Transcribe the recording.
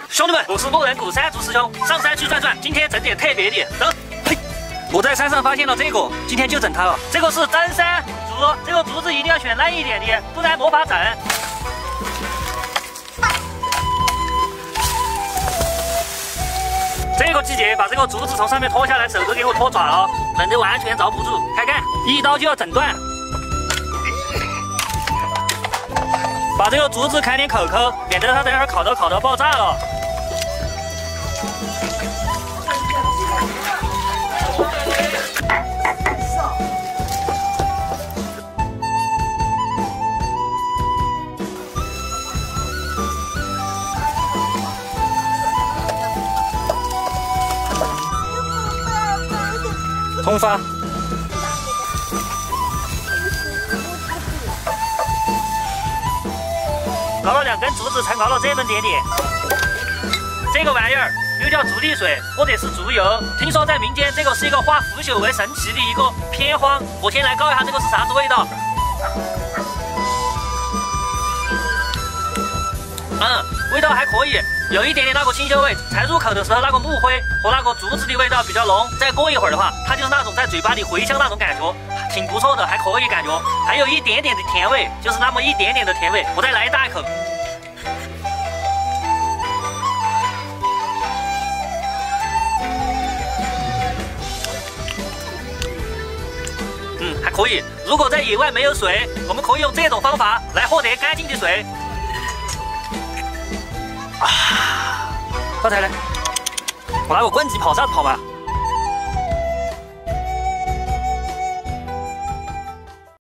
兄弟们，我是某人故山竹师兄，上山去转转，今天整点特别的。走，嘿，我在山上发现了这个，今天就整它了。这个是真山竹，这个竹子一定要选嫩一点的，不然没法整。这个季节把这个竹子从上面拖下来，手都给我拖爪了，冷得完全遭不住。开干，一刀就要整断。把这个竹子开点口口，免得它等会儿烤到爆炸了。通发。搞了2根竹子，才搞了这么点点。这个玩意儿又叫竹沥水，或者是竹油。听说在民间，这个是一个化腐朽为神奇的一个偏方。我先来告一下这个是啥子味道。味道还可以，有一点点那个清秀味。才入口的时候，那个木灰和那个竹子的味道比较浓。再过一会儿的话，它就是那种在嘴巴里回香那种感觉，挺不错的，还可以感觉。还有一点点的甜味，就是那么一点点的甜味。我再来一大口。还可以。如果在野外没有水，我们可以用这种方法来获得干净的水。发财了！我拿个棍子跑啥子跑嘛？